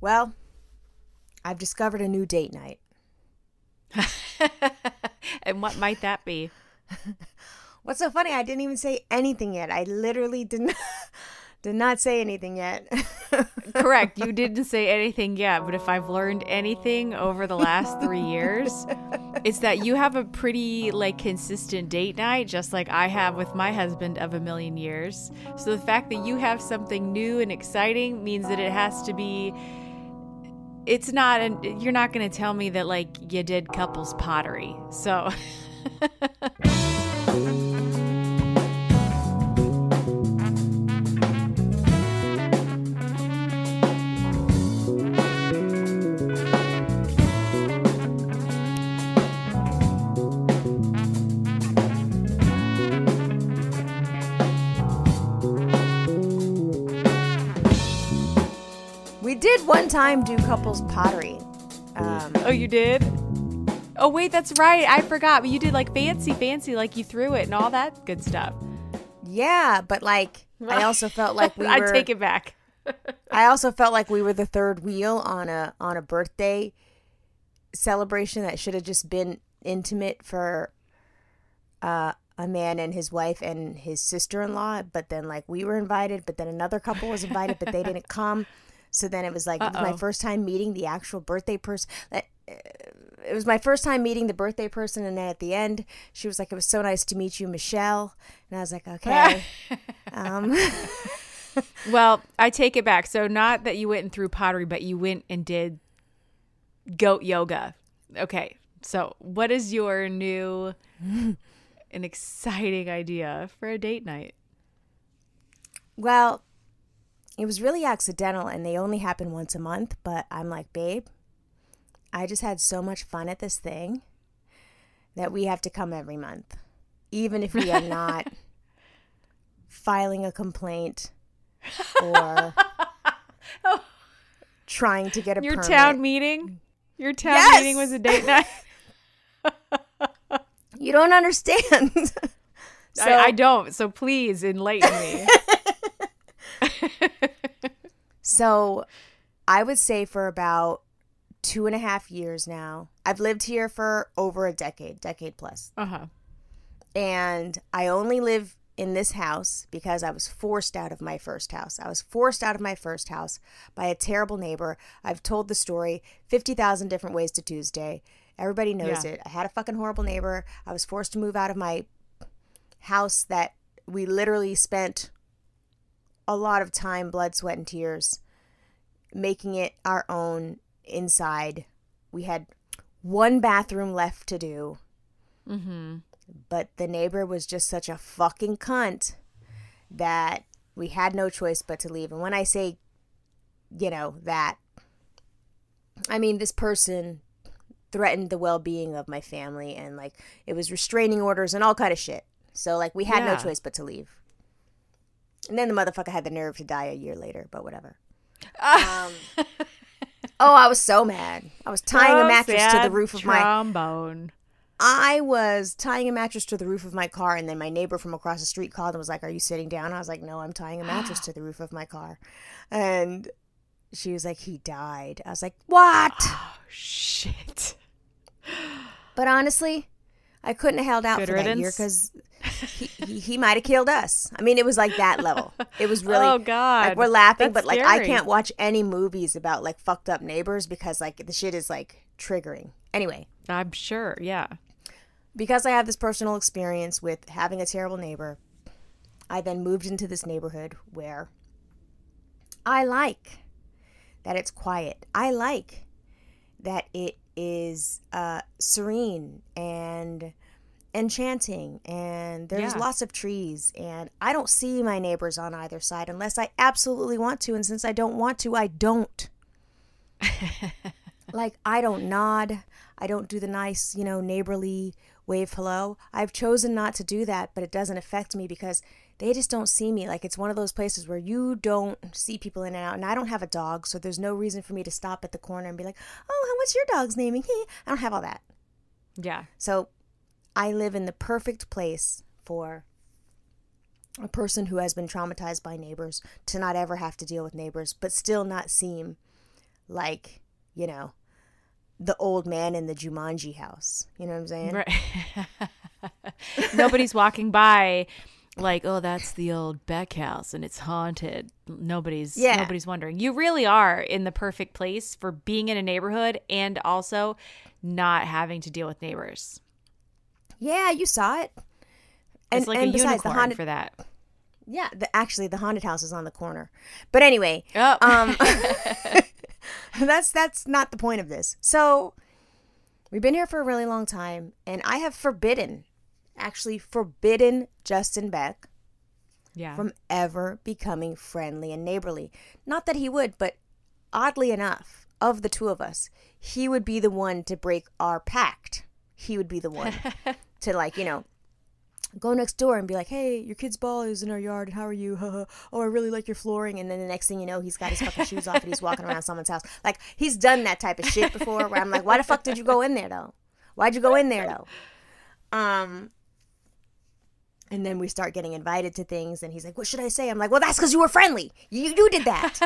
Well, I've discovered a new date night. And what might that be? What's so funny? I didn't even say anything yet. I literally did not say anything yet. Correct. You didn't say anything yet, but if I've learned anything over the last 3 years, it's that you have a pretty consistent date night, just like I have with my husband of a million years. So the fact that you have something new and exciting means that it has to be. It's not. You're not going to tell me that you did couples pottery. So. We did one time do couples pottery. Oh, you did? Oh, wait, that's right. I forgot. But you did fancy, you threw it and all that good stuff. Yeah, but I also felt like we were. I take it back. I also felt like we were the third wheel on a birthday celebration that should have just been intimate for a man and his wife and his sister-in-law. But then we were invited, but then another couple was invited, but they didn't come. So then it was it was my first time meeting the actual birthday person. It was my first time meeting the birthday person, and then at the end, she was like, "It was so nice to meet you, Michelle." And I was like, "Okay." Well, I take it back. So not that you went and threw pottery, but you went and did goat yoga. Okay. So what is your new and exciting idea for a date night? Well, it was really accidental, and they only happen once a month, but I'm like, babe, I just had so much fun at this thing that we have to come every month, even if we are not filing a complaint or trying to get a Your permit. town meeting? Your town Yes! meeting was a date night? You don't understand. I don't, so please enlighten me. So I would say for about 2.5 years now, I've lived here for over a decade plus. Uh-huh. And I only live in this house because I was forced out of my first house. I was forced out of my first house by a terrible neighbor. I've told the story 50,000 different ways to Tuesday. Everybody knows it. I had a fucking horrible neighbor. I was forced to move out of my house that we literally spent a lot of time, blood, sweat, and tears making it our own inside. We had one bathroom left to do. Mm-hmm. But the neighbor was just such a fucking cunt that we had no choice but to leave. And when I say, that, I mean this person threatened the well-being of my family, and it was restraining orders and all kind of shit. So we had no choice but to leave. And then the motherfucker had the nerve to die a year later, but whatever. Oh, I was so mad. I was tying a mattress to the roof of trombone. I was tying a mattress to the roof of my car, and then my neighbor from across the street called and was like, "Are you sitting down?" I was like, "No, I'm tying a mattress to the roof of my car." And she was like, "He died." I was like, "What?" Oh, shit. But honestly, I couldn't have held out Good for riddance. that year because he might have killed us. I mean, it was that level. It was really, oh god, we're laughing, that's but scary. I can't watch any movies about fucked up neighbors because the shit is triggering. Anyway, I'm sure, yeah. Because I have this personal experience with having a terrible neighbor, I then moved into this neighborhood where I like that it's quiet. I like that it is serene and enchanting, and there's lots of trees, and I don't see my neighbors on either side unless I absolutely want to, and since I don't want to, I don't. I don't nod. I don't do the nice, neighborly wave hello. I've chosen not to do that, but it doesn't affect me because they just don't see me. It's one of those places where you don't see people in and out, and I don't have a dog, so there's no reason for me to stop at the corner and be like, "Oh, what's your dog's name?" I don't have all that. Yeah. So I live in the perfect place for a person who has been traumatized by neighbors to not ever have to deal with neighbors, but still not seem like, you know, the old man in the Jumanji house. You know what I'm saying? Right. Nobody's walking by like, oh, that's the old Beck house and it's haunted. Nobody's wondering. You really are in the perfect place for being in a neighborhood and also not having to deal with neighbors. Yeah, you saw it. It's like a besides, unicorn for that. Yeah, actually the haunted house is on the corner. But anyway, that's not the point of this. So we've been here for a really long time, and I have forbidden Justin Beck from ever becoming friendly and neighborly. Not that he would, but oddly enough, of the two of us, he would be the one to break our pact. He would be the one to, like, you know, go next door and be like, hey, your kid's ball is in our yard. How are you? Oh, I really like your flooring. And then the next thing you know, he's got his fucking shoes off and he's walking around someone's house. Like, he's done that type of shit before where I'm like, why the fuck did you go in there, though? Why'd you go in there, though? And then we start getting invited to things and he's like, what should I say? I'm like, well, that's because you were friendly. You did that.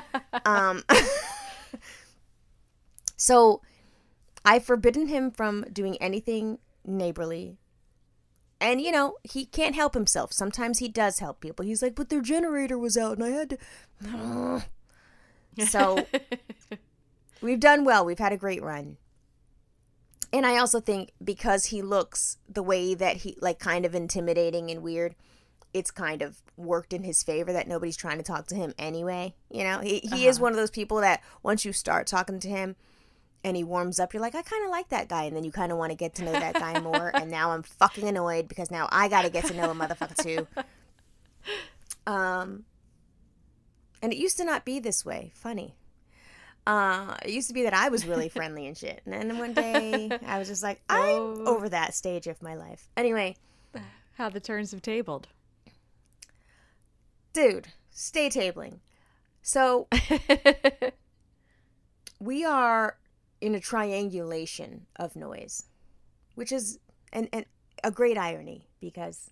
So I've forbidden him from doing anything neighborly. And, you know, he can't help himself. Sometimes he does help people. He's like, but their generator was out and I had to... So we've done well. We've had a great run. And I also think because he looks the way that he, like, kind of intimidating and weird, it's kind of worked in his favor that nobody's trying to talk to him anyway. You know, he is one of those people that once you start talking to him, and he warms up, you're like, I kind of like that guy. And then you kind of want to get to know that guy more. And now I'm fucking annoyed because now I got to get to know a motherfucker too. And it used to not be this way. Funny. It used to be that I was really friendly and shit. And then one day I was just like, I'm over that stage of my life. Anyway. How the turns have tabled. Dude, stay tabling. So we are in a triangulation of noise, which is a great irony because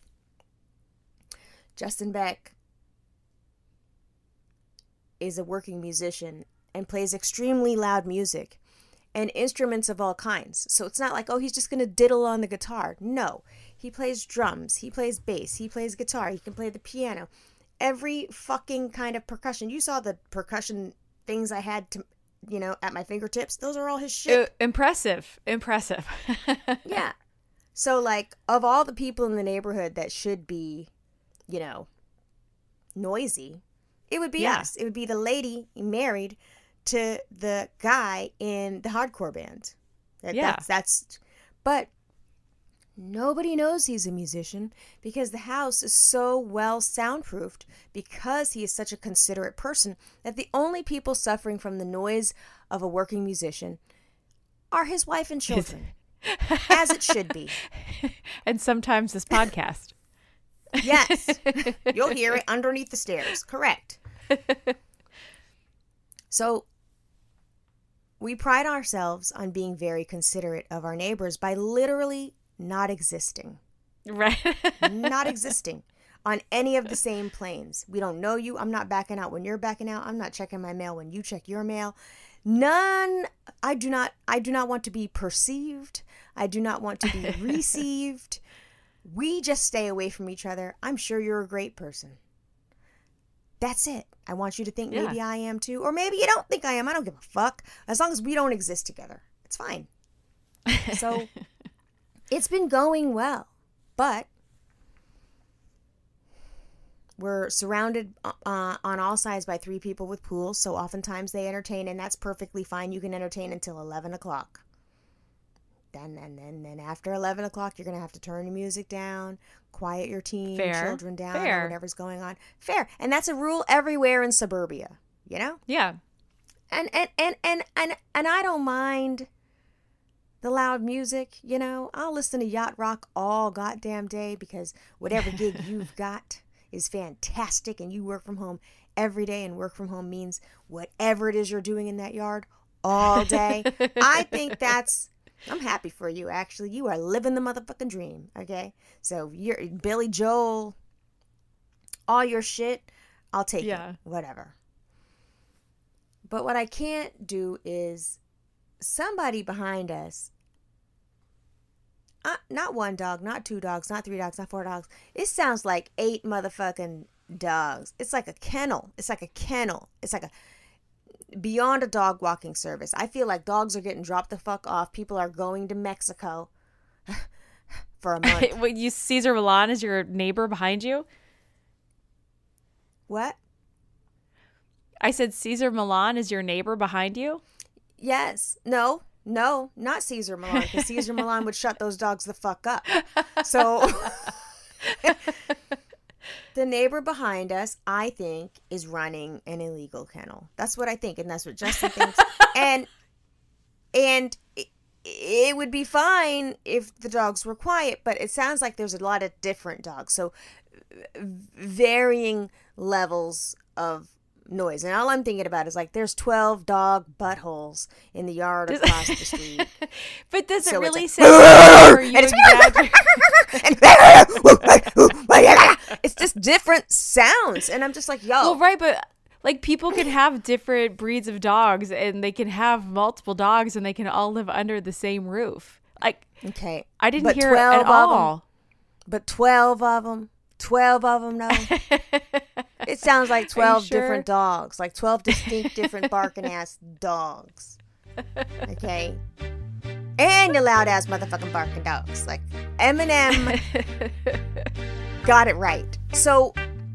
Justin Beck is a working musician and plays extremely loud music and instruments of all kinds. So it's not like, oh, he's just going to diddle on the guitar. No, he plays drums, he plays bass, he plays guitar, he can play the piano, every fucking kind of percussion. You saw the percussion things I had to, you know, at my fingertips. Those are all his shit. Impressive. Yeah. So, like, of all the people in the neighborhood that should be, you know, noisy, it would be us. It would be the lady married to the guy in the hardcore band. But nobody knows he's a musician because the house is so well soundproofed because he is such a considerate person that the only people suffering from the noise of a working musician are his wife and children, as it should be. And sometimes this podcast. Yes. You'll hear it underneath the stairs. Correct. So we pride ourselves on being very considerate of our neighbors by literally not existing. Right. Not existing on any of the same planes. We don't know you. I'm not backing out when you're backing out. I'm not checking my mail when you check your mail. None. I do not want to be perceived. I do not want to be received. We just stay away from each other. I'm sure you're a great person. That's it. I want you to think maybe I am too. Or maybe you don't think I am. I don't give a fuck. As long as we don't exist together. It's fine. So it's been going well. But we're surrounded on all sides by 3 people with pools. So oftentimes they entertain, and that's perfectly fine. You can entertain until 11 o'clock. Then after 11 o'clock, you're going to have to turn the music down, quiet your children down, or whatever's going on. Fair. And that's a rule everywhere in suburbia, you know? Yeah. And I don't mind the loud music, you know? I'll listen to yacht rock all goddamn day because whatever gig you've got is fantastic and you work from home every day, and work from home means whatever it is you're doing in that yard all day. I think I'm happy for you, actually. You are living the motherfucking dream, okay? So you're Billy Joel, all your shit, I'll take it. Whatever. But what I can't do is somebody behind us, not one dog, not two dogs, not three dogs, not four dogs. It sounds like 8 motherfucking dogs. It's like a kennel. It's like a kennel. It's like a beyond a dog walking service. I feel like dogs are getting dropped the fuck off. People are going to Mexico for a month. Wait, Caesar Milan is your neighbor behind you? What? I said Caesar Milan is your neighbor behind you? Yes. No, not Caesar Milan, because Caesar Milan would shut those dogs the fuck up. So the neighbor behind us, I think, is running an illegal kennel. That's what I think, and that's what Justin thinks. And it would be fine if the dogs were quiet, but it sounds like there's a lot of different dogs, so varying levels of noise. And all I'm thinking about is like there's 12 dog buttholes in the yard across the street. But does it really like, sound like it's just different sounds, and I'm just like, yo. Well, right, but like people can have different breeds of dogs, and they can have multiple dogs, and they can all live under the same roof. Like, okay, I didn't hear it at all. But 12 of them, no. It sounds like 12 different dogs, like 12 distinct different barking ass dogs. Okay. And your loud ass motherfucking barking dogs. Like Eminem got it right. So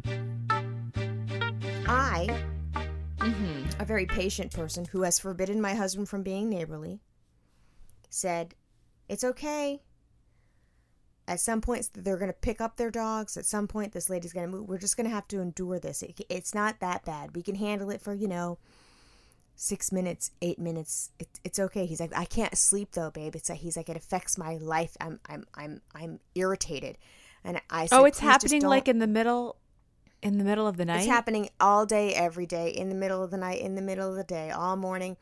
I, a very patient person who has forbidden my husband from being neighborly, said, it's okay. At some point, they're going to pick up their dogs. At some point, this lady's going to move. We're just going to have to endure this. It's not that bad. We can handle it for, 6 minutes, 8 minutes. It's okay. He's like, I can't sleep though, babe. It's like, he's like, it affects my life. I'm irritated. And I said, it's happening like in the middle of the night. It's happening all day, every day, in the middle of the night, in the middle of the day, all morning.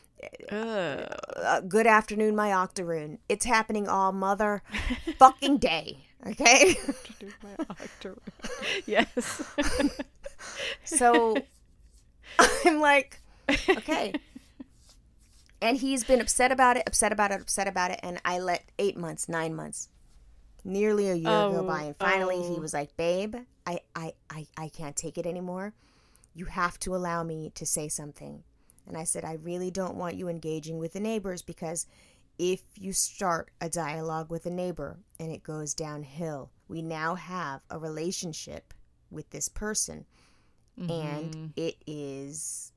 Good afternoon, my octoroon. It's happening all mother fucking day. Okay. Afternoon, my octoroon. Yes. So I'm like, okay. And he's been upset about it. And I let 8 months, 9 months, nearly a year go by. And finally he was like, babe, I can't take it anymore. You have to allow me to say something. And I said, I really don't want you engaging with the neighbors, because if you start a dialogue with a neighbor and it goes downhill, we now have a relationship with this person. And it is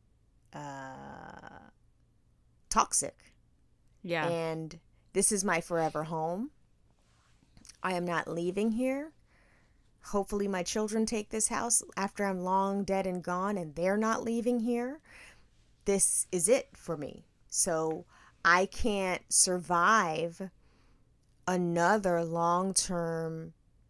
toxic. Yeah. And this is my forever home. I am not leaving here. Hopefully my children take this house after I'm long dead and gone, and they're not leaving here. This is it for me. So I can't survive another long-term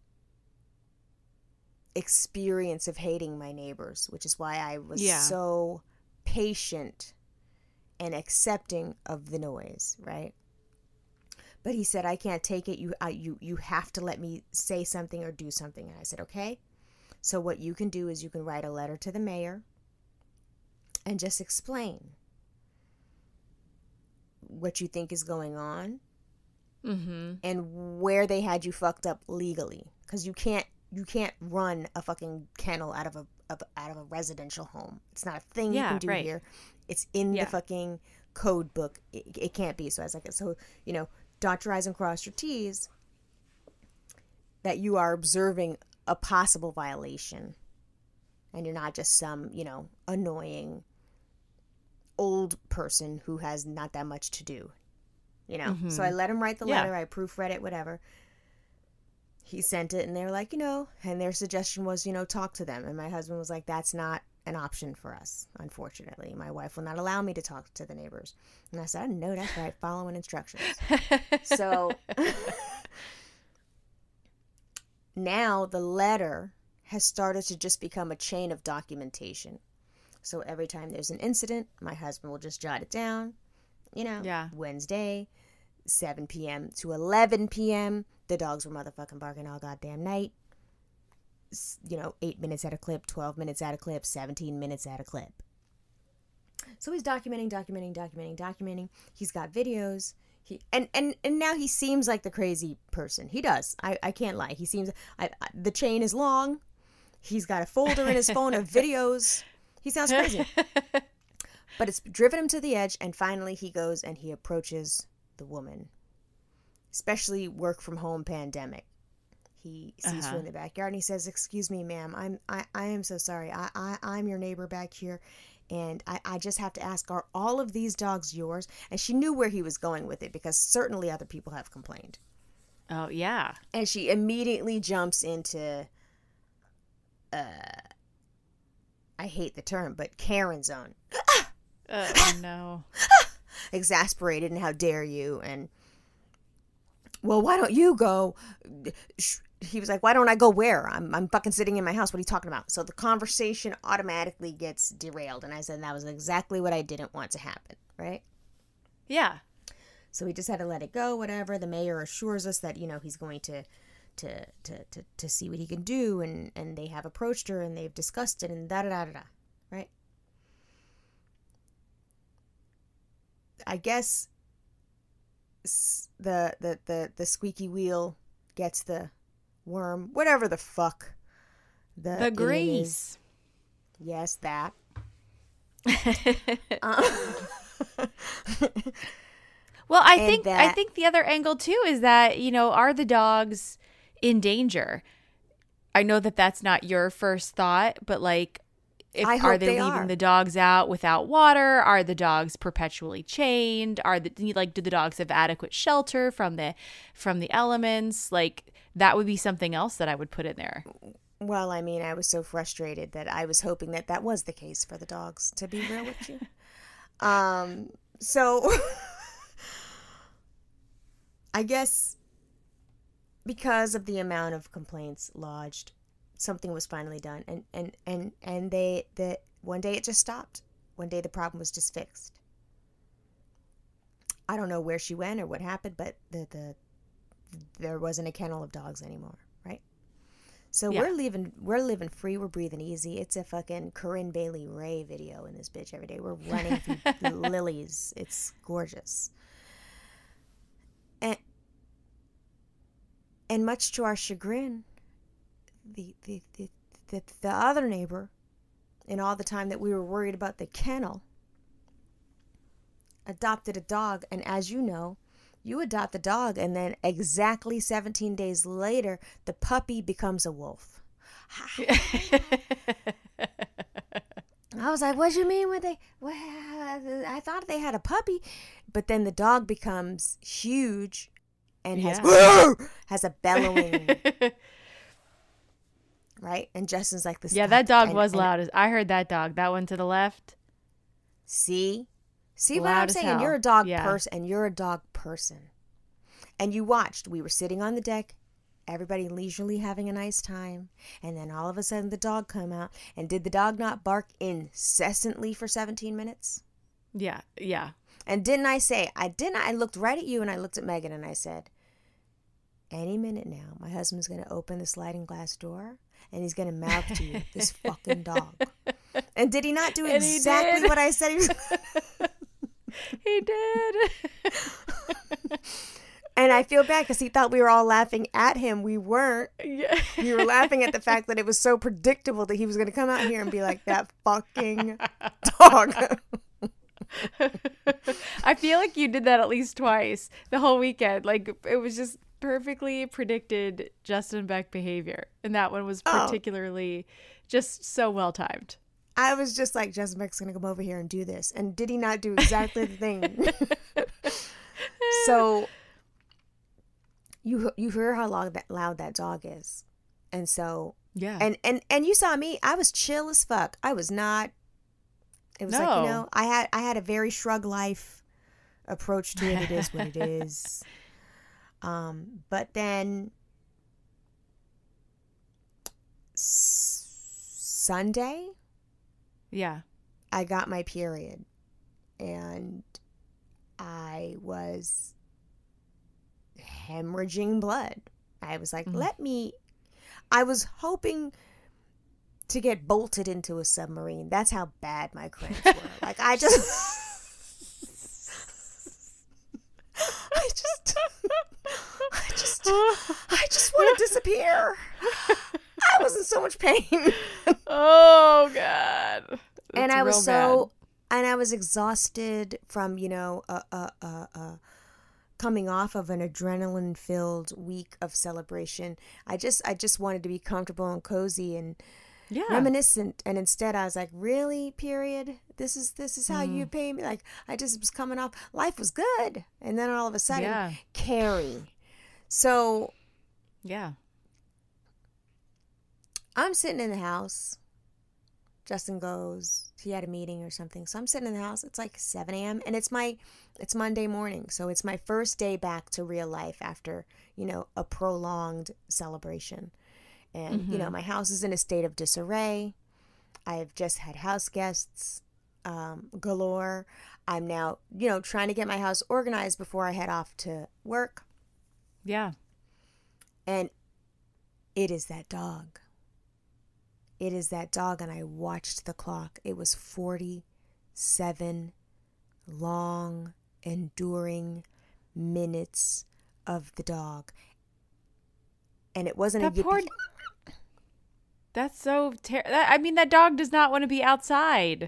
experience of hating my neighbors, which is why I was so patient and accepting of the noise, right? But he said, I can't take it. You have to let me say something or do something. And I said, okay. So what you can do is you can write a letter to the mayor and just explain what you think is going on and where they had you fucked up legally. Because you can't run a fucking kennel out of a residential home. It's not a thing you can do here. It's in the fucking code book. It can't be. So I was like, dot your I's and cross your T's that you are observing a possible violation. And you're not just some, annoying old person who has not that much to do, So I let him write the letter. I proofread it, whatever. He sent it, and they were like, and their suggestion was, talk to them. And my husband was like, that's not an option for us, unfortunately. My wife will not allow me to talk to the neighbors. And I said, no, that's right, following instructions. So now the letter has started to just become a chain of documentation. So every time there's an incident, my husband will just jot it down. Wednesday, 7 p.m. to 11 p.m. The dogs were motherfucking barking all goddamn night. 8 minutes at a clip, 12 minutes at a clip, 17 minutes at a clip. So he's documenting. He's got videos. And now he seems like the crazy person. He does. I can't lie. He seems... the chain is long. He's got a folder in his phone of videos. He sounds crazy. But it's driven him to the edge, and finally he goes and he approaches the woman. Especially work from home pandemic. He sees her in the backyard and he says, "Excuse me, ma'am, I am so sorry. I'm your neighbor back here, and I just have to ask, are all of these dogs yours?" And she knew where he was going with it, because certainly other people have complained. Oh, yeah. And she immediately jumps into, I hate the term, but Karen zone. Oh, no. Exasperated, and how dare you, and, well, why don't you go? He was like, why don't I go where? I'm fucking sitting in my house. What are you talking about? So the conversation automatically gets derailed. And I said that was exactly what I didn't want to happen, right? Yeah. So we just had to let it go, whatever. The mayor assures us that, he's going to see what he can do. And they have approached her and they've discussed it and da-da-da-da-da, right? I guess the squeaky wheel gets the worm, whatever the fuck the grease. Yes, that. Well, I think the other angle too is that, are the dogs in danger? I know that that's not your first thought, but like, are they leaving the dogs out without water? Are the dogs perpetually chained? Do the dogs have adequate shelter from the elements? Like, that would be something else that I would put in there. Well, I mean, I was so frustrated that I was hoping that was the case for the dogs, to be real with you. So I guess because of the amount of complaints lodged, something was finally done, and they one day it just stopped. One day the problem was just fixed. I don't know where she went or what happened, but there wasn't a kennel of dogs anymore, right? So yeah. we're living free, we're breathing easy. It's a fucking Corinne Bailey Ray video in this bitch every day. We're running through lilies. It's gorgeous. And much to our chagrin, the other neighbor, in all the time that we were worried about the kennel, adopted a dog. And as you know, you adopt a dog and then exactly 17 days later, the puppy becomes a wolf. I was like, what do you mean I thought they had a puppy. But then the dog becomes huge and has a bellowing... Right? And Justin's like this. Yeah, that dog was loud. I heard that dog. That one to the left. See what I'm saying? You're a dog person, and you're a dog person. And you watched. We were sitting on the deck, everybody leisurely having a nice time, and then all of a sudden the dog come out. And did the dog not bark incessantly for 17 minutes? Yeah, yeah. And didn't I say, I looked right at you and I looked at Megan and I said, any minute now, my husband's going to open the sliding glass door and he's going to mouth to you, this fucking dog. And did he not do exactly what I said he was going to? He did. And I feel bad because he thought we were all laughing at him. We weren't. Yeah. We were laughing at the fact that it was so predictable that he was going to come out here and be like, that fucking dog. I feel like you did that at least twice the whole weekend. Like, it was just perfectly predicted Justin Beck behavior. And that one was particularly just so well timed. I was just like, Justin Beck's going to come over here and do this. And did he not do exactly the thing? So you hear how loud that dog is. And so, yeah. And you saw me, I was chill as fuck. I was not. It was like, I had a very shrug life approach to it. It is what it is. But then Sunday, yeah, I got my period and I was hemorrhaging blood. I was like, I was hoping to get bolted into a submarine. That's how bad my cramps were. Like I just I just want to disappear. I was in so much pain. Oh God. And That's I was real and I was exhausted from, coming off of an adrenaline-filled week of celebration. I just wanted to be comfortable and cozy and reminiscent. And instead I was like, really, period? This is how you pay me? Like, I just was coming off. Life was good. And then all of a sudden, Carrie. So, yeah. I'm sitting in the house. Justin goes, he had a meeting or something. So I'm sitting in the house. It's like 7 a.m. and it's Monday morning. So it's my first day back to real life after, a prolonged celebration. And, my house is in a state of disarray. I've just had house guests galore. I'm now, trying to get my house organized before I head off to work. Yeah. And it is that dog. It is that dog, and I watched the clock. It was 47 long, enduring minutes of the dog. And it wasn't that a poor. That's so terrible. I mean, that dog does not want to be outside.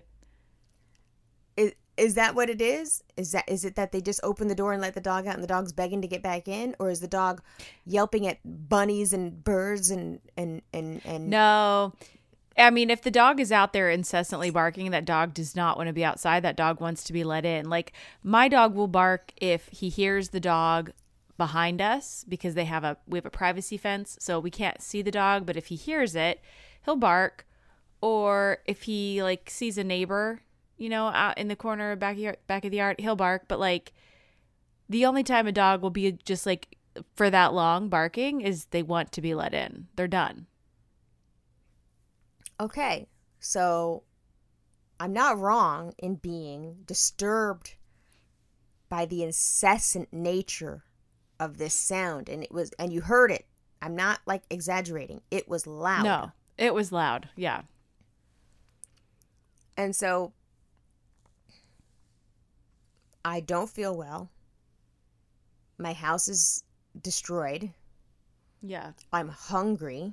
Is that what it is? Is it that they just open the door and let the dog out and the dog's begging to get back in? Or is the dog yelping at bunnies and birds and No. I mean, if the dog is out there incessantly barking, that dog does not want to be outside. That dog wants to be let in. Like, my dog will bark if he hears the dog behind us, because we have a privacy fence, so we can't see the dog, but if he hears it, he'll bark. Or if he sees a neighbor, out in the corner back of the yard, he'll bark. But the only time a dog will be just for that long barking is they want to be let in. They're done. Okay, so I'm not wrong in being disturbed by the incessant nature of this sound, and you heard it. I'm not exaggerating. It was loud. No, it was loud. Yeah. And so I don't feel well. My house is destroyed. Yeah. I'm hungry.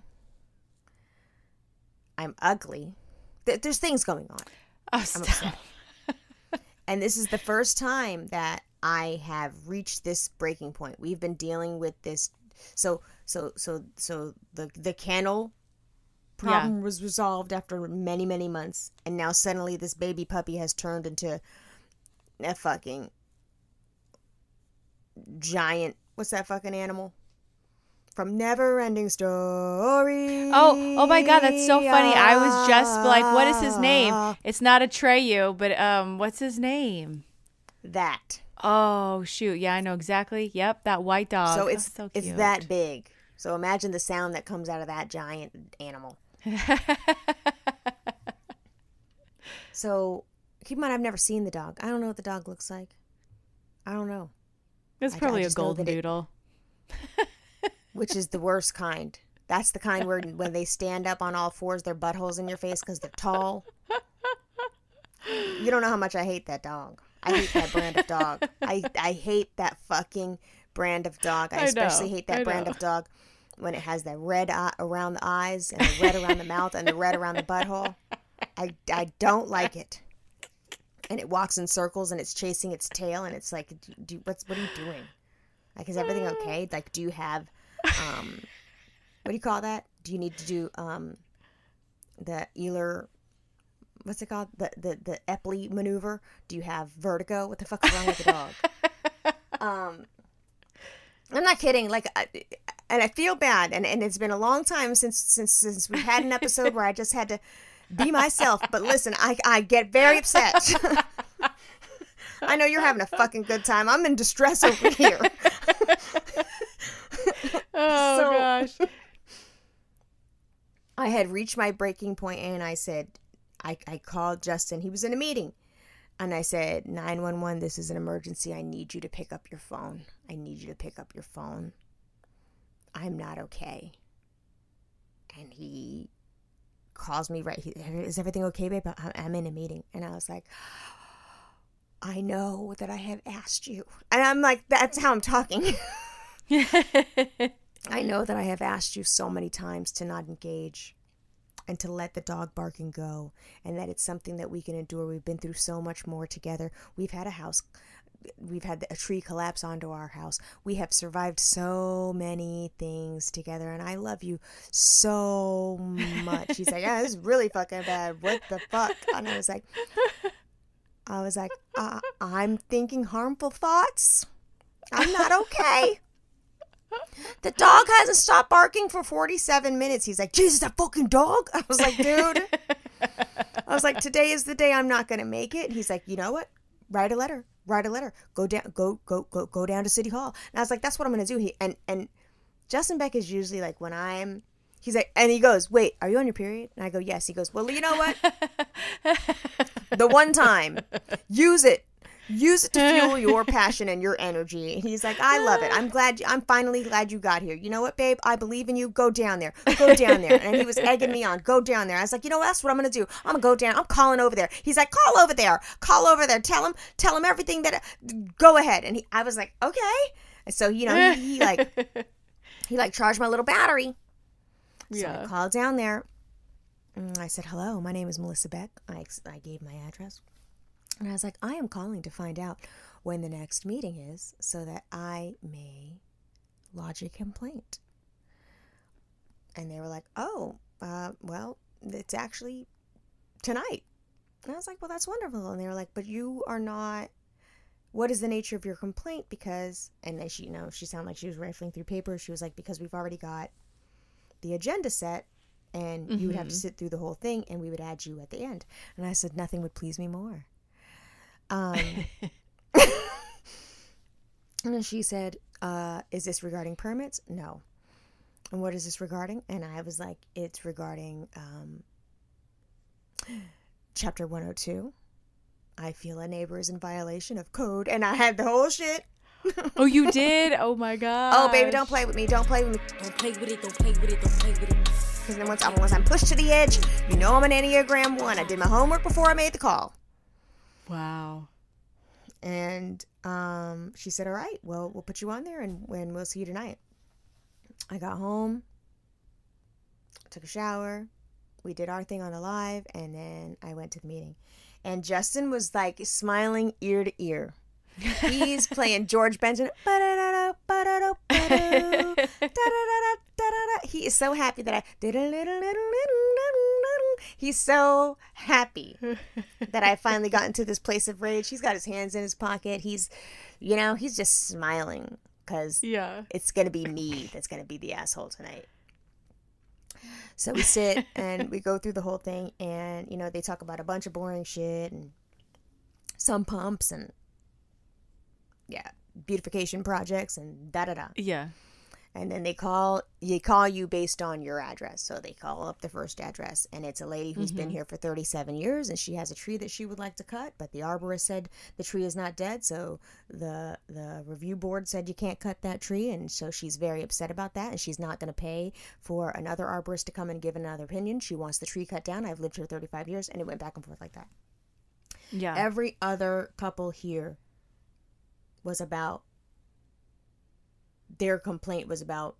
I'm ugly. There's things going on. Oh, I'm upset. And this is the first time that I have reached this breaking point. We've been dealing with this. So the kennel problem was resolved after many, many months. And now suddenly this baby puppy has turned into a fucking giant. What's that fucking animal? From Never Ending Story. Oh my God, that's so funny. I was just what is his name? It's not Atreyu, but what's his name? That. Oh shoot, yeah, I know exactly. Yep, that white dog. So it's that big. So imagine the sound that comes out of that giant animal. So keep in mind, I've never seen the dog. I don't know what the dog looks like. I don't know. It's probably a golden doodle. Which is the worst kind. That's the kind where when they stand up on all fours, their buttholes in your face because they're tall. You don't know how much I hate that dog. I hate that brand of dog. I hate that fucking brand of dog. I especially hate that brand of dog when it has the red around the eyes and the red around the mouth and the red around the butthole. I don't like it. And it walks in circles and it's chasing its tail and it's like, what are you doing? Is everything okay? Do you have, what do you call that? Do you need to do the Euler, what's it called? The Epley maneuver? Do you have vertigo? What the fuck is wrong with the dog? I'm not kidding. And I feel bad. And it's been a long time since we've had an episode where I just had to be myself. But listen, I get very upset. I know you're having a fucking good time. I'm in distress over here. Gosh. I had reached my breaking point and I said, I called Justin. He was in a meeting. And I said, 911, this is an emergency. I need you to pick up your phone. I need you to pick up your phone. I'm not okay. And he calls me is everything okay, babe? I'm in a meeting. And I was like, I know that I have asked you. And I'm like, that's how I'm talking. I know that I have asked you so many times to not engage and to let the dog barking go, and that it's something that we can endure. We've been through so much more together. We've had a tree collapse onto our house. We have survived so many things together, and I love you so much. He's like, yeah, this is really fucking bad. What the fuck? And I was like, I'm thinking harmful thoughts. I'm not okay. The dog hasn't stopped barking for 47 minutes. He's like, Jesus, that fucking dog. I was like, dude. I was like, today is the day I'm not going to make it. He's like, you know what? Write a letter. Go down to City Hall. And I was like, that's what I'm going to do. And Justin Beck is usually like he's like, and he goes, wait, are you on your period? And I go, yes. He goes, well, you know what? The one time, use it to fuel your passion and your energy. And he's like, I love it. I'm finally glad you got here. You know what, babe? I believe in you. Go down there. And he was egging me on. Go down there. I was like, you know what? That's what I'm going to do. I'm going to go down. I'm calling over there. He's like, call over there. Tell him everything go ahead. And I was like, okay. And so, he charged my little battery. So I called down there. And I said, hello, my name is Melissa Beck. I gave my address. And I was like, I am calling to find out when the next meeting is so that I may lodge a complaint. And they were like, oh, well, it's actually tonight. And I was like, well, that's wonderful. And they were like, but you are not, what is the nature of your complaint? Because, and then she sounded like she was rifling through papers. She was like, because we've already got the agenda set, and you would have to sit through the whole thing, and we would add you at the end. And I said, nothing would please me more. And then she said, is this regarding permits? No. And what is this regarding? And I was like, it's regarding Chapter 102. I feel a neighbor is in violation of code. And I had the whole shit. Oh, you did? Oh, my God. Oh, baby, don't play with me. Don't play with me. Don't play with it. Because then once I'm pushed to the edge, I'm an Enneagram 1. I did my homework before I made the call. Wow. And she said, all right, well, we'll put you on there and we'll see you tonight. I got home, took a shower, we did our thing on the live, and then I went to the meeting. And Justin was like smiling ear to ear. He's playing George Benson. He is so happy that he's so happy that I finally got into this place of rage. He's got his hands in his pocket. He's just smiling because it's going to be me that's going to be the asshole tonight. So we sit and we go through the whole thing, and, they talk about a bunch of boring shit and some pumps and beautification projects and da-da-da. Yeah. And then they call you based on your address. So they call up the first address, and it's a lady who's been here for 37 years, and she has a tree that she would like to cut, but the arborist said the tree is not dead, so the review board said you can't cut that tree, and so she's very upset about that, and she's not going to pay for another arborist to come and give another opinion. She wants the tree cut down. I've lived here 35 years, and it went back and forth like that. Yeah. Every other couple here was about, their complaint was about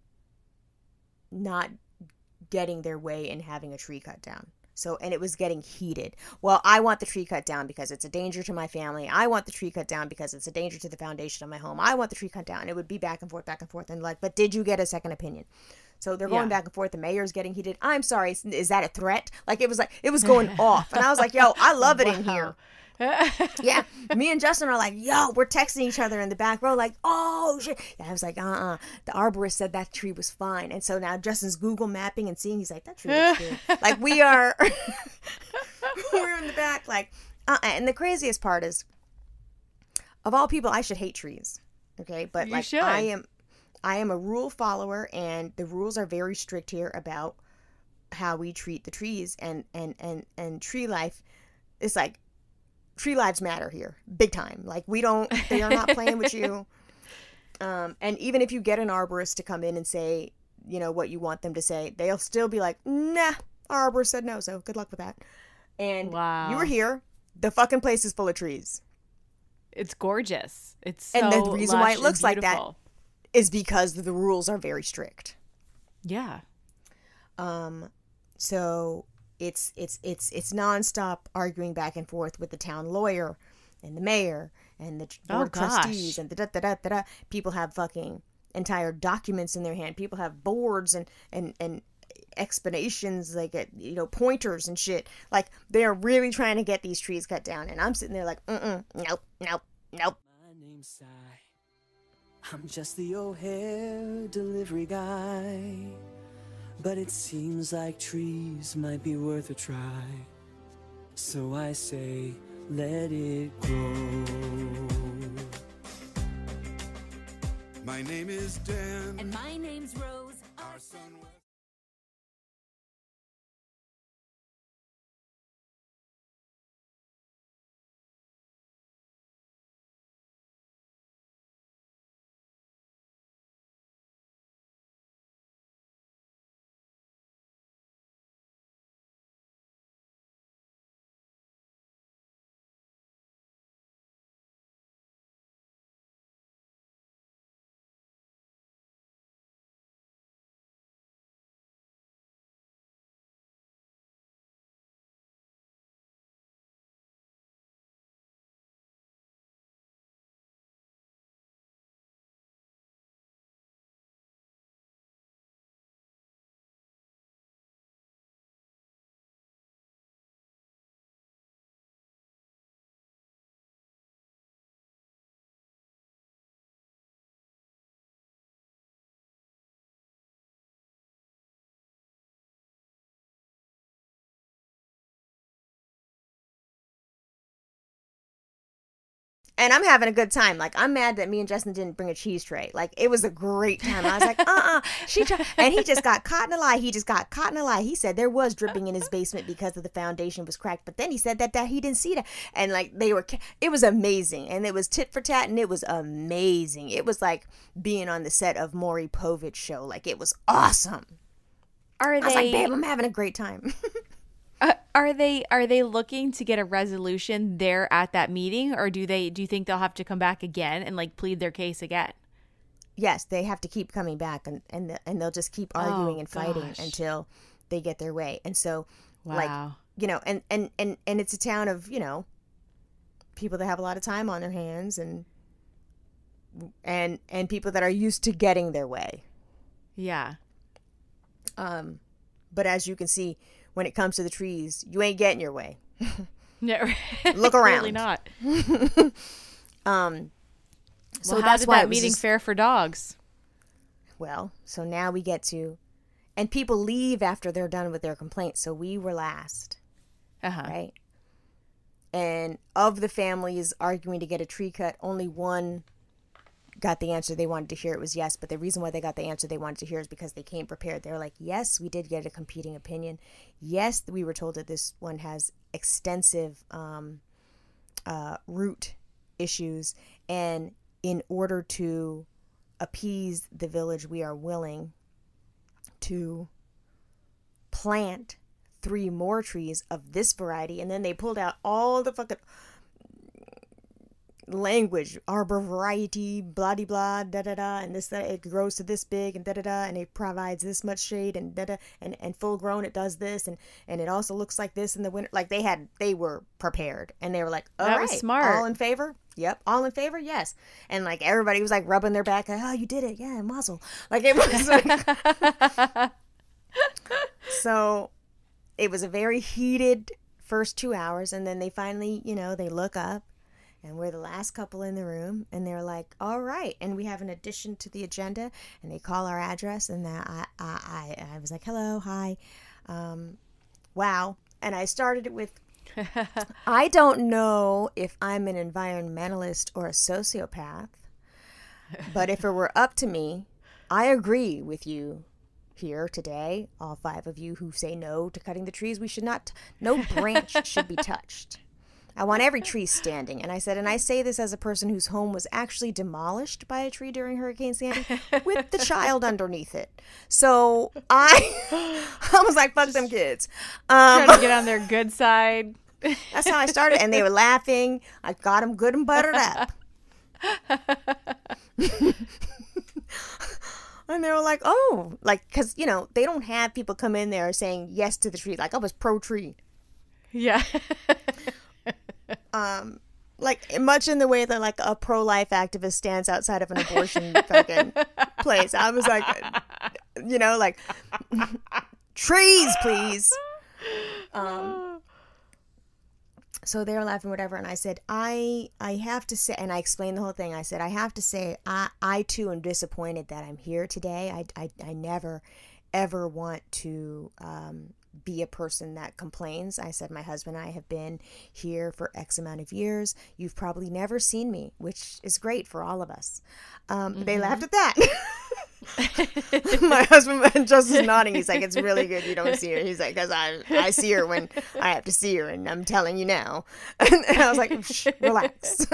not getting their way and having a tree cut down. So, and it was getting heated. Well, I want the tree cut down because it's a danger to my family. I want the tree cut down because it's a danger to the foundation of my home. I want the tree cut down. And it would be back and forth. And like, but did you get a second opinion? So they're going back and forth. The mayor's getting heated. I'm sorry. Is that a threat? Like, it was going off. And I was like, yo, I love it in here. Yeah, me and Justin are like, yo, we're texting each other in the back row like, oh shit. Yeah, I was like, the arborist said that tree was fine. And so now Justin's Google mapping and seeing, he's like, that tree looks good. Like, we are we're in the back like, and the craziest part is, of all people, I should hate trees, okay, but like, I am a rule follower, and the rules are very strict here about how we treat the trees, and tree life is like, tree lives matter here, big time. Like, they are not playing with you. And even if you get an arborist to come in and say, what you want them to say, they'll still be like, nah, Our arborist said no, so good luck with that. And wow. you were here. The fucking place is full of trees. It's gorgeous. It's so and the reason why it looks like that beautiful. is because the rules are very strict. Yeah. So it's nonstop arguing back and forth with the town lawyer and the mayor and the board of trustees and the people have fucking entire documents in their hand. People have boards and explanations, like, pointers and shit. Like, they're really trying to get these trees cut down, and I'm sitting there like, nope. My name's Si. I'm just the O'Hare delivery guy, but it seems like trees might be worth a try. So I say, let it grow. My name is Dan. And my name's Rose. Our son was... And I'm having a good time. Like, I'm mad that me and Justin didn't bring a cheese tray. Like, it was a great time. I was like, she tried. And he just got caught in a lie. He said there was dripping in his basement because of the foundation was cracked. But then he said that he didn't see that. And, like, it was amazing. And it was tit for tat, and it was amazing. It was like being on the set of Maury Povich's show. Like, it was awesome. I was like, babe, I'm having a great time. Are they looking to get a resolution there at that meeting, or do you think they'll have to come back again and like plead their case again? Yes, they have to keep coming back, and they'll just keep arguing and fighting until they get their way. And so, wow. Like, and it's a town of, people that have a lot of time on their hands and people that are used to getting their way. Yeah. But as you can see, when it comes to the trees, you ain't getting your way. No, look around. Really not. So how that's did why that meeting fare for dogs? Well, so now we get to, and people leave after they're done with their complaints. So we were last, right? And of the families arguing to get a tree cut, only one got the answer they wanted to hear. It was yes. But the reason why they got the answer they wanted to hear is because they came prepared. They were like, yes, we did get a competing opinion. Yes, we were told that this one has extensive root issues. And in order to appease the village, we are willing to plant 3 more trees of this variety. And then they pulled out all the fucking language, arbor variety, blah blah da da da, and this, that, it grows to this big, and da da da, and it provides this much shade, and da da, and full grown it does this, and it also looks like this in the winter. Like, they were prepared, and they were like, all right, was smart. All in favor? Yep, all in favor? Yes. And like everybody was like rubbing their back, like, oh, you did it, yeah, mazel. Like, it was like so it was a very heated first 2 hours, and then they finally, they look up. And we're the last couple in the room, and they're like, all right. And we have an addition to the agenda, and they call our address, and I was like, hello, hi, wow. And I started it with, I don't know if I'm an environmentalist or a sociopath, but if it were up to me, I agree with you here today, all 5 of you who say no to cutting the trees. We should not, no branch should be touched. I want every tree standing. And I said, and I say this as a person whose home was actually demolished by a tree during Hurricane Sandy with the child underneath it. So I was like, fuck them kids. Trying to get on their good side. That's how I started. And they were laughing. I got them good and buttered up. And they were like, oh, like, because, you know, they don't have people come in there saying yes to the tree. Like, I was pro-tree. Yeah. Like, much in the way that, like, a pro-life activist stands outside of an abortion fucking place. I was like, you know, like, trees, please. So they were laughing, whatever, and I said, I have to say, and I explained the whole thing. I said, I have to say, I too am disappointed that I'm here today. I never, ever want to be a person that complains. I said, my husband and I have been here for X amount of years. You've probably never seen me, which is great for all of us. They laughed at that. My husband just is nodding. He's like, it's really good you don't see her. He's like, because I see her when I have to see her, and I'm telling you now. And I was like, shh, relax.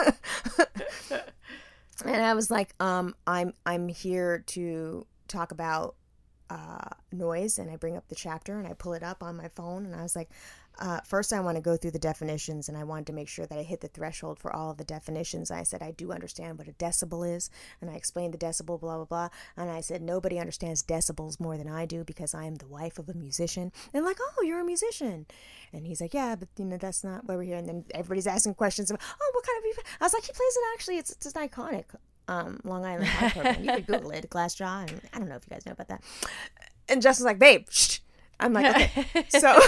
And I was like, I'm here to talk about noise, and I bring up the chapter and I pull it up on my phone, and I was like, first I want to go through the definitions, and I wanted to make sure that I hit the threshold for all of the definitions. I said, I do understand what a decibel is, and I explained the decibel, blah, blah, blah, and I said, nobody understands decibels more than I do because I am the wife of a musician. And like, oh, you're a musician. And he's like, yeah, but you know, that's not why we're here. And then everybody's asking questions about, oh, what kind of music? I was like, he plays it actually, it's an iconic Long Island High program. You could Google it, Glassjaw, and I don't know if you guys know about that. And Justin's like, babe, shh. I'm like, okay.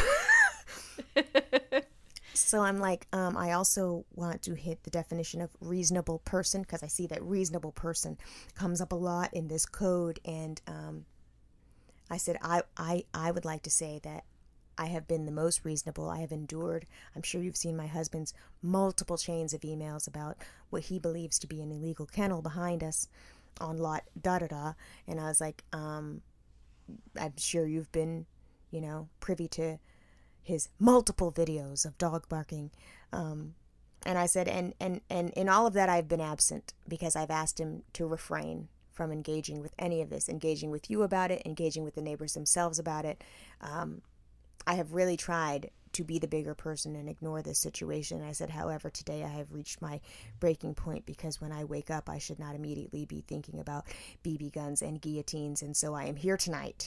So I'm like, I also want to hit the definition of reasonable person, because I see that reasonable person comes up a lot in this code. And I said, I would like to say that I have been the most reasonable. I have endured. I'm sure you've seen my husband's multiple chains of emails about what he believes to be an illegal kennel behind us on lot da-da-da. And I was like, I'm sure you've been, you know, privy to his multiple videos of dog barking. And I said, and in all of that, I've been absent because I've asked him to refrain from engaging with any of this, engaging with you about it, engaging with the neighbors themselves about it. I have really tried to be the bigger person and ignore this situation. I said, however, today I have reached my breaking point, because when I wake up, I should not immediately be thinking about BB guns and guillotines. And so I am here tonight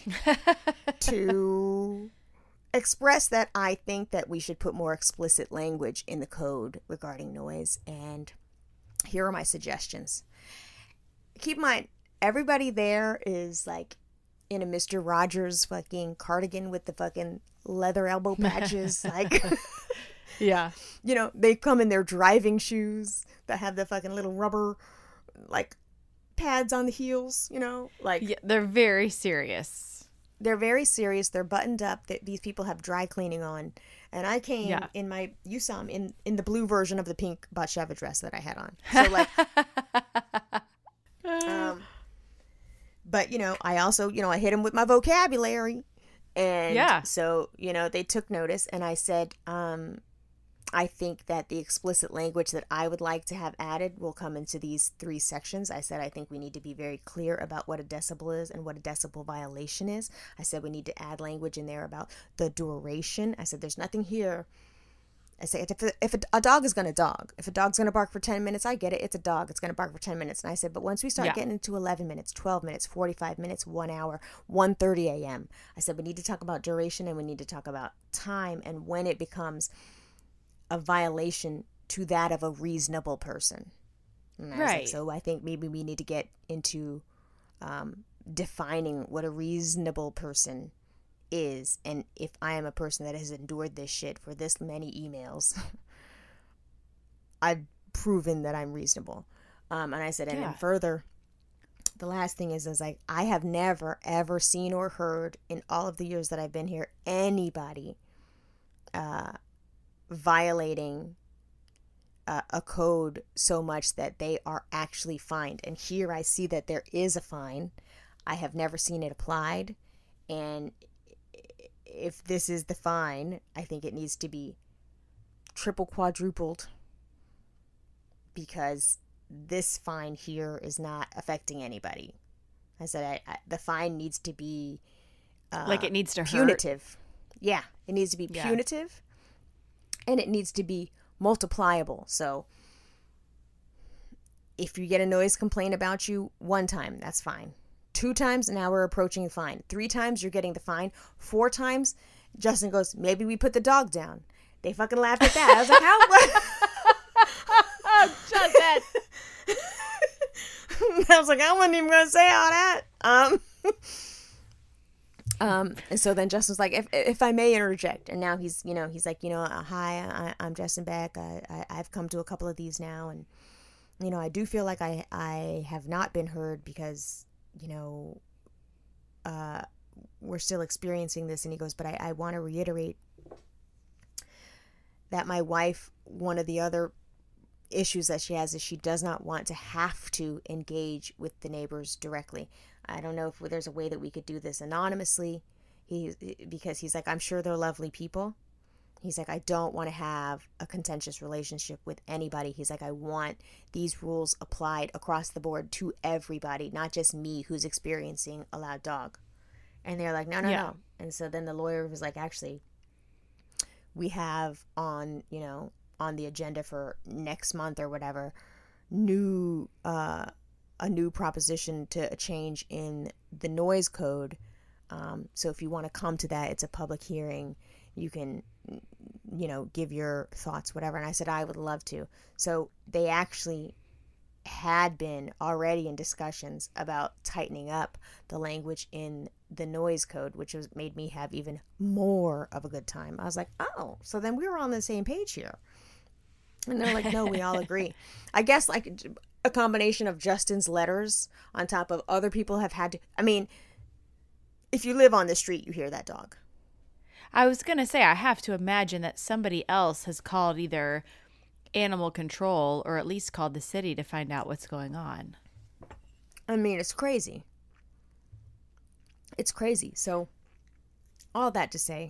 to express that I think that we should put more explicit language in the code regarding noise. And here are my suggestions. Keep in mind, everybody there is like in a Mr. Rogers fucking cardigan with the fucking leather elbow patches. Like, yeah. You know, they come in their driving shoes that have the fucking little rubber, like, pads on the heels, you know? Like, Yeah, they're very serious. They're very serious. They're buttoned up. These people have dry cleaning on. And I came in my, you saw them in the blue version of the pink Batsheva dress that I had on. So, like, but, you know, I also, you know, I hit them with my vocabulary. And so, you know, they took notice. And I said, I think that the explicit language that I would like to have added will come into these 3 sections. I said, I think we need to be very clear about what a decibel is and what a decibel violation is. I said, we need to add language in there about the duration. I said, there's nothing here. I say, if a dog is going to dog, if a dog's going to bark for 10 minutes, I get it. It's a dog. It's going to bark for 10 minutes. And I said, but once we start getting into 11 minutes, 12 minutes, 45 minutes, 1 hour, 1:30 a.m., I said, we need to talk about duration, and we need to talk about time and when it becomes a violation to that of a reasonable person. And I was like, so I think maybe we need to get into defining what a reasonable person is, and if I am a person that has endured this shit for this many emails, I've proven that I'm reasonable. And I said, and then further, the last thing is like, I have never ever seen or heard in all of the years that I've been here anybody violating a code so much that they are actually fined. And here I see that there is a fine. I have never seen it applied, and if this is the fine, I think it needs to be triple, quadrupled because this fine here is not affecting anybody. I said the fine needs to be like it needs to punitive. Hurt. Yeah, it needs to be punitive, and it needs to be multipliable. So if you get a noise complaint about you 1 time, that's fine. 2 times, now we're approaching the fine. 3 times, you're getting the fine. 4 times, Justin goes, maybe we put the dog down. They fucking laughed at that. I was like, how? Justin. I was like, I wasn't even gonna say all that. And so then Justin's like, if I may interject, and now he's like, hi, I'm Justin Beck. I've come to a couple of these now, and I do feel like I have not been heard because we're still experiencing this. And he goes, but I want to reiterate that my wife, one of the other issues that she has is she does not want to have to engage with the neighbors directly. I don't know if there's a way that we could do this anonymously. Because he's like, I'm sure they're lovely people. He's like, I don't want to have a contentious relationship with anybody. He's like, I want these rules applied across the board to everybody, not just me who's experiencing a loud dog. And they're like, no. And so then the lawyer was like, actually, we have on the agenda for next month or whatever, a new proposition to a change in the noise code. So if you want to come to that, it's a public hearing. You can, give your thoughts, whatever. And I said, I would love to. So they actually had been already in discussions about tightening up the language in the noise code, which made me have even more of a good time. I was like, oh, so then we were on the same page here. And they're like, no, we all agree. I guess like a combination of Justin's letters on top of other people have had to, if you live on the street, you hear that dog. I was going to say, I have to imagine that somebody else has called either animal control or at least called the city to find out what's going on. It's crazy. It's crazy. So all that to say,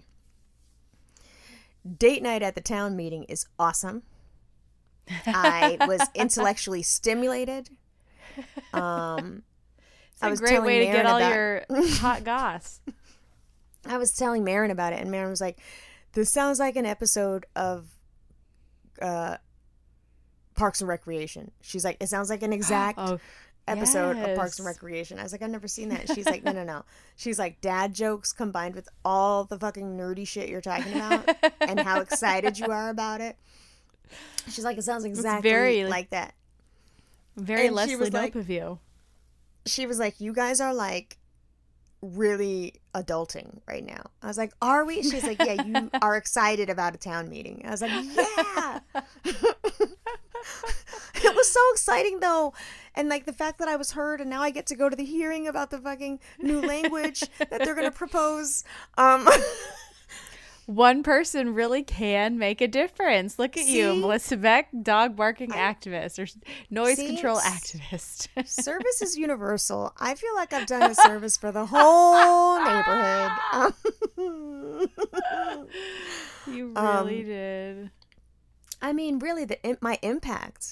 date night at the town meeting is awesome. I was intellectually stimulated. It's a great way to get all your hot goss. I was telling Marin about it, and Marin was like, this sounds like an episode of Parks and Recreation. She's like, it sounds like an exact episode of Parks and Recreation. I was like, I've never seen that. She's like, no. She's like, dad jokes combined with all the fucking nerdy shit you're talking about and how excited you are about it. She's like, it sounds exactly like that. Very Leslie Knope of you. She was like, you guys are like really adulting right now. I was like, are we? She's like, yeah, you are excited about a town meeting. I was like, yeah. It was so exciting though. And like the fact that I was heard and now I get to go to the hearing about the fucking new language that they're going to propose. One person really can make a difference. Look at you, Melissa Beck, dog barking activist or noise control activist. Service is universal. I feel like I've done a service for the whole neighborhood. You really did. Really, my impact,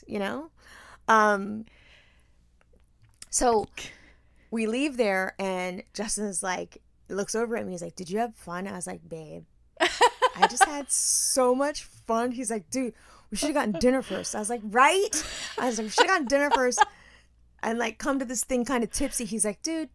So we leave there, and Justin's like, looks over at me. He's like, "Did you have fun?" I was like, "Babe, I just had so much fun." He's like, "Dude, we should have gotten dinner first." I was like, "Right?" I was like, "We should have gotten dinner first and like come to this thing kind of tipsy." He's like, "Dude,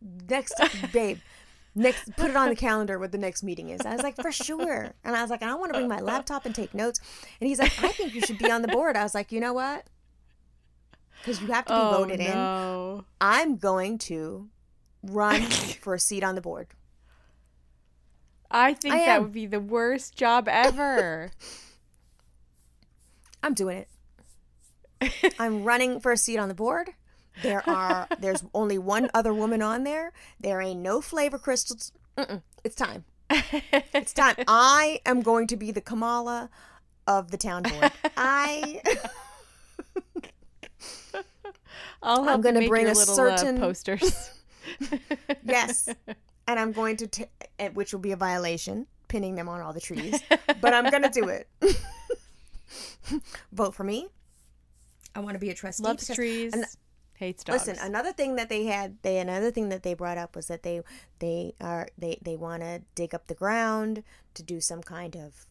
next, put it on the calendar what the next meeting is." I was like, "For sure." And I was like, "I want to bring my laptop and take notes." And he's like, "I think you should be on the board." I was like, "You know what? Because you have to be voted in. I'm going to run for a seat on the board." I think that would be the worst job ever. I'm doing it. I'm running for a seat on the board. There's only one other woman on there. There ain't no flavor crystals. It's time. It's time. I am going to be the Kamala of the town board. I'm going to bring a certain posters. Yes. And I'm going to, which will be a violation, pinning them on all the trees. But I'm going to do it. Vote for me. I want to be a trustee. Loves trees, hates dogs. Listen, another thing that they brought up was that they want to dig up the ground to do some kind of,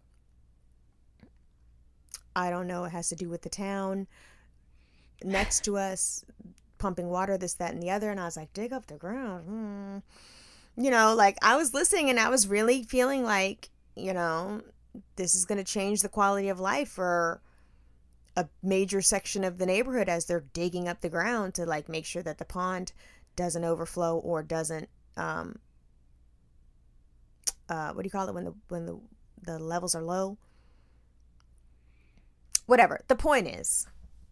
I don't know, it has to do with the town next to us, pumping water, this, that, and the other. And I was like, dig up the ground. You know, like, I was listening and I was really feeling like, you know, this is going to change the quality of life for a major section of the neighborhood as they're digging up the ground to, like, make sure that the pond doesn't overflow or doesn't, what do you call it when the levels are low? Whatever. The point is,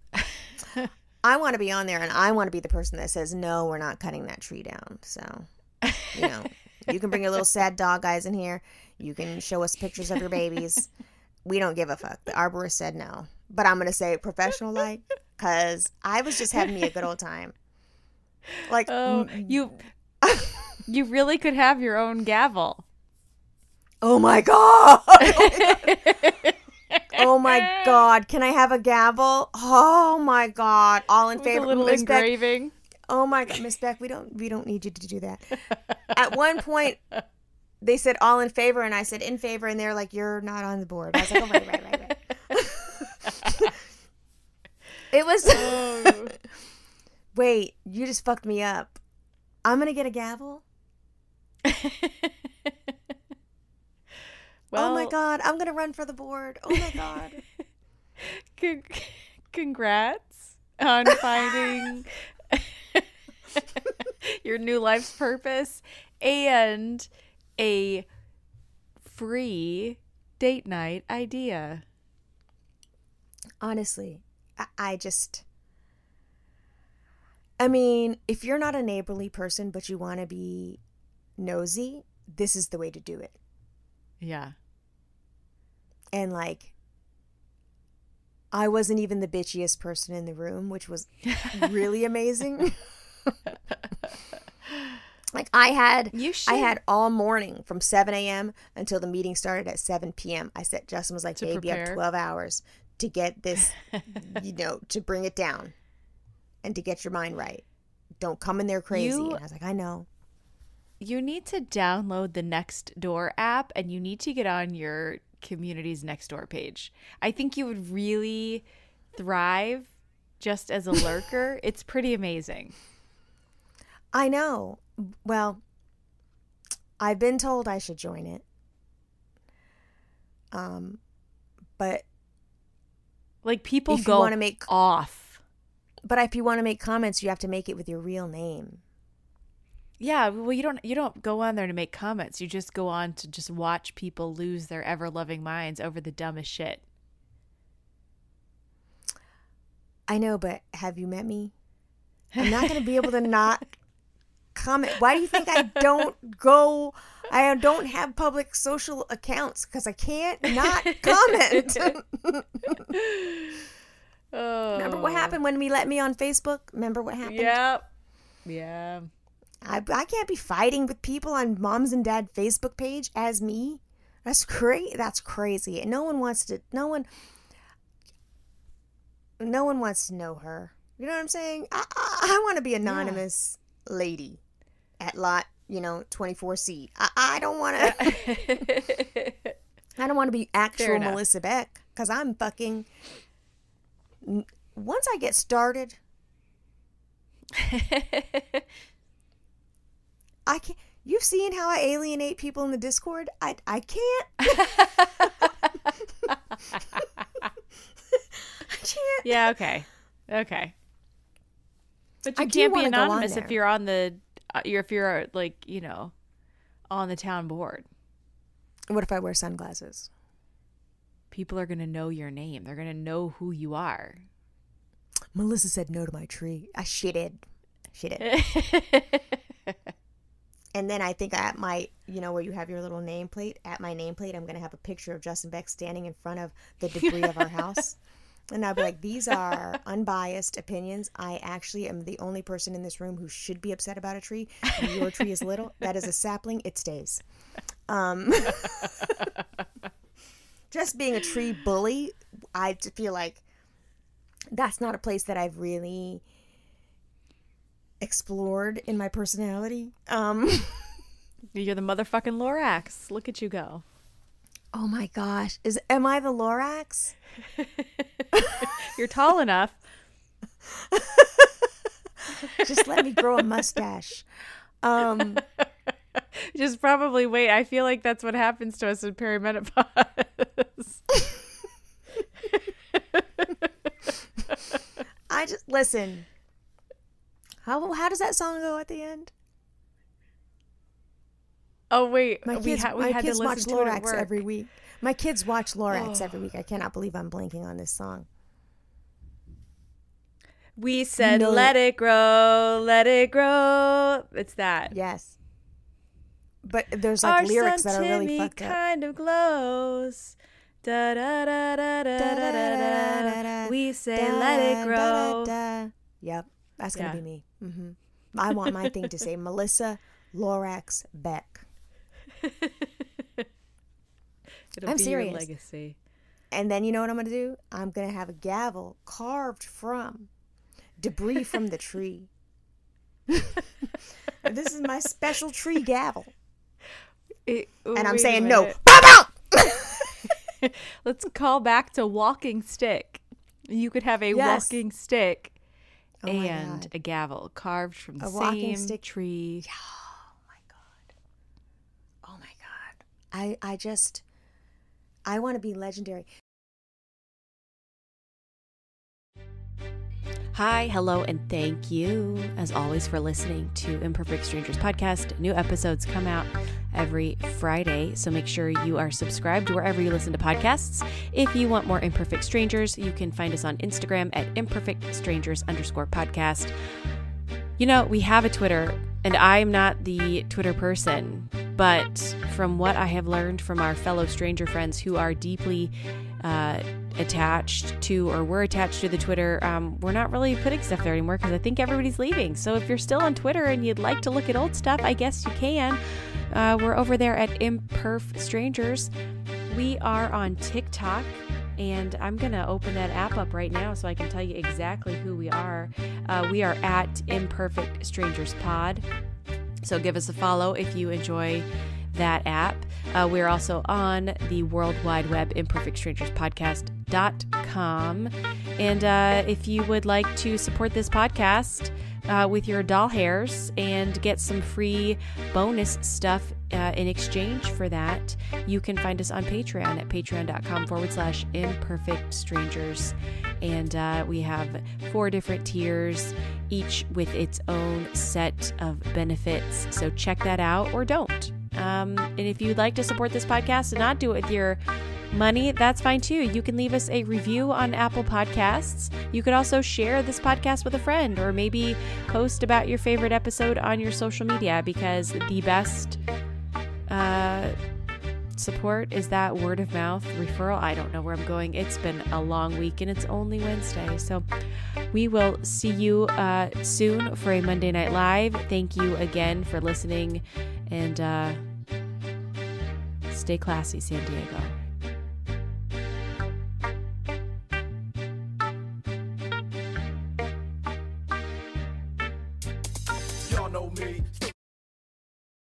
I want to be on there and I want to be the person that says, no, we're not cutting that tree down. So, you know, you can bring your little sad dog eyes in here. You can show us pictures of your babies. We don't give a fuck. The arborist said no. But I'm going to say it professional like, because I was just having me a good old time. Like, you really could have your own gavel. Oh my God. Oh my God. Can I have a gavel? Oh my God. All in favor. With a little Miss engraving. Beck. Oh my God. Miss Beck, we don't need you to do that. At one point, they said all in favor, and I said in favor, and they're like, you're not on the board. I was like, oh, right. It was... Wait, you just fucked me up. I'm going to get a gavel? Well, oh my God, I'm going to run for the board. Oh my God. Congrats on finding your new life's purpose and a free date night idea. Honestly, I mean, if you're not a neighborly person, but you want to be nosy, this is the way to do it. Yeah. And like, I wasn't even the bitchiest person in the room, which was really amazing. Like I had all morning from 7 a.m. until the meeting started at 7 p.m. I said, Justin was like, babe, you have 12 hours to get this, you know, to bring it down and to get your mind right. Don't come in there crazy. And I was like, I know. You need to download the Nextdoor app and you need to get on your community's Nextdoor page. I think you would really thrive just as a lurker. It's pretty amazing. I know. Well, I've been told I should join it. But like people if go you want to make off. But if you want to make comments, you have to make it with your real name. Yeah, well, you don't go on there to make comments. You just go on to just watch people lose their ever-loving minds over the dumbest shit. I know, but have you met me? I'm not going to be able to not comment. Why do you think I don't have public social accounts? Because I can't not comment. Remember what happened when we let me on Facebook? Remember what happened? Yep. Yeah. I can't be fighting with people on mom's and dad Facebook page as me. That's crazy. And no one wants to know her. You know what I'm saying? I want to be anonymous lady at lot, 24C. I don't want to I don't want to be actual Melissa Beck, because I'm fucking, once I get started, I can't. You've seen how I alienate people in the Discord? I can't. I can't. Yeah, okay. But you can't be anonymous if you're on the if you're like, on the town board. What if I wear sunglasses? People are going to know your name. They're going to know who you are. Melissa said no to my tree. She did. And then I think at my, where you have your little nameplate, at my nameplate, I'm going to have a picture of Justin Beck standing in front of the debris of our house. And I'll be like, these are unbiased opinions. I actually am the only person in this room who should be upset about a tree. And your tree is little. That is a sapling. It stays. just being a tree bully, I feel like that's not a place that I've really explored in my personality. You're the motherfucking Lorax. Look at you go. Oh my gosh. Am I the Lorax? You're tall enough. Just let me grow a mustache. Just probably wait. I feel like that's what happens to us in perimenopause. I just listen. How does that song go at the end? Oh wait, My kids, we had to watch listen to it at Lorax work. every week. My kids watch Lorax every week. I cannot believe I'm blanking on this song. We said, No. let it grow, let it grow. It's that. Yes. But there's like Our lyrics son that are really Timmy fucked up. kind of glows. Da, da, da, da, da, da, da, da. We say, let it grow. Yep, that's gonna Yeah. be me. I want my thing to say Melissa Lorax Beck. It'll I'm be serious. your legacy. And then you know what I'm gonna do? I'm gonna have a gavel carved from debris from the tree. This is my special tree gavel. And I'm Wait a saying no. minute. Bow, bow! Let's call back to walking stick. You could have a Yes. walking stick Oh my and God. a gavel carved from the A walking same stick. tree. Oh my God. I want to be legendary. Hi, hello, and thank you, as always, for listening to Imperfect Strangers podcast. New episodes come out every Friday, so make sure you are subscribed wherever you listen to podcasts. If you want more Imperfect Strangers, you can find us on Instagram at imperfectstrangers_podcast. You know, we have a Twitter, and I'm not the Twitter person, but from what I have learned from our fellow stranger friends who are deeply attached to, or were attached to the Twitter, we're not really putting stuff there anymore because I think everybody's leaving. So if you're still on Twitter and you'd like to look at old stuff, I guess you can. We're over there at Imperf Strangers. We are on TikTok, and I'm going to open that app up right now so I can tell you exactly who we are. We are at Imperfect Strangers Pod. So give us a follow if you enjoy that app. We're also on the World Wide Web, imperfectstrangerspodcast.com. And if you would like to support this podcast with your doll hairs and get some free bonus stuff in exchange for that, you can find us on Patreon at patreon.com/imperfectstrangers. And we have 4 different tiers, each with its own set of benefits. So check that out, or don't. And if you'd like to support this podcast and not do it with your money, that's fine too. You can leave us a review on Apple Podcasts. You could also share this podcast with a friend, or maybe post about your favorite episode on your social media, because the best support is that word of mouth referral. I don't know where I'm going. It's been a long week and it's only Wednesday. So we will see you soon for a Monday Night Live. Thank you again for listening, and stay classy, San Diego.